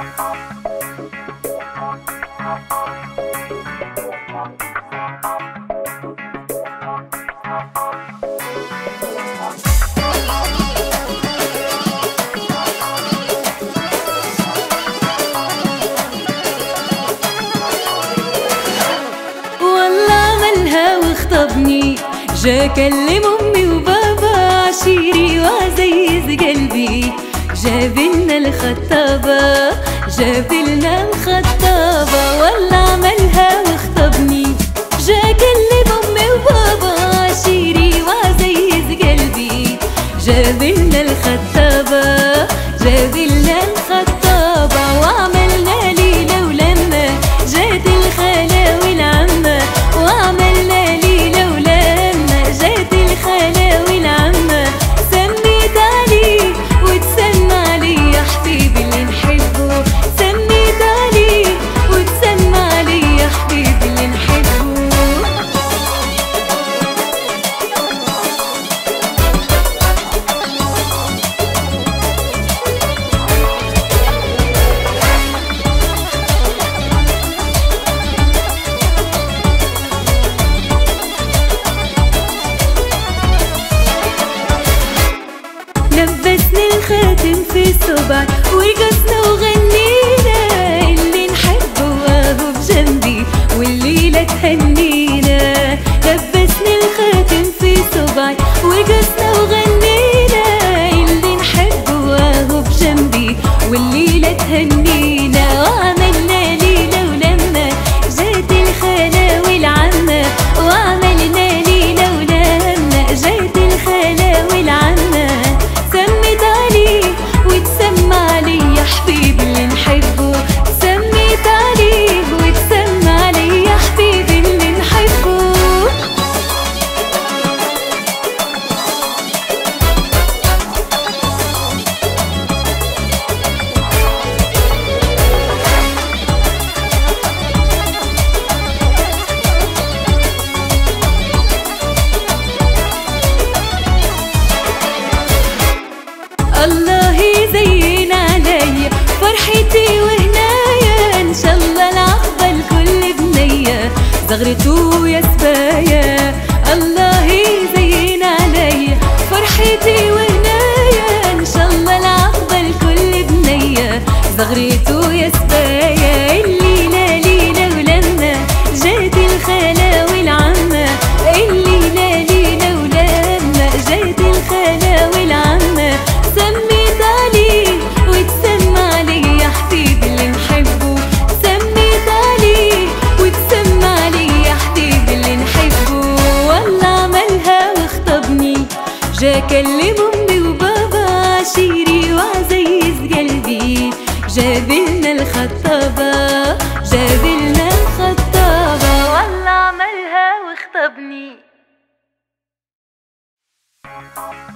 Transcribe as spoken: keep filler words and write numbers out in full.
جا كلم امي وبابا عشيري وعزيز قلبي، جابلنا الخطابة جابلنا الخطابة والله عملها واخطبني. جا كلم امي وبابا عشيري وعزيز قلبي، جابلنا الخطابة جابلنا الخطابة وعملنا ليلة ولما جات الخالة والعمة، وعملنا ليلة ولما جات الخالة والعمة. سميت عليه وتسمى عليه يا حبيبي اللي نحبه، سميت عليه وتسمى عليه يا حبيبي اللي نحبه. لبسني الخاتم في الصبع ورقصنا وغنينا، اللي نحبه وهو بجنبي والليلة تهنينا. لبسني الخاتم في صبعي ورقصنا وغنينا، اللي نحبه وهو بجنبي والليلة تهنينا. وعملنا ليلة ولما جات الخالة والعمة، وعملنا ليلة ولما جات الخالة والعمة. سميت عليه وتسمى عليه يا حبيبي اللي نحبه، سميت عليه وتسمى عليه يا حبيبي اللي نحبه. الله يزين علي فرحتي وهنايا، ان شاء الله العقبة الكل بنية زغرته يا سبايا. الله يزين علي فرحتي وهنايا، ان شاء الله العقبة الكل بنية زغرته يا سبايا. الليلة ليلة ولما جات الخالة والعمة، الليلة ليلة ولما جات الخالة والعمة. سميت عليه وتسمى عليه يا حبيبي اللي نحبه، سميت عليه وتسمى عليه يا حبيبي اللي نحبه. والله عملها واخطبني، جا كلم امي وبابا عشيري وعزيز قلبي، جابلنا الخطابة جابلنا الخطابة والله عملها واخطبني.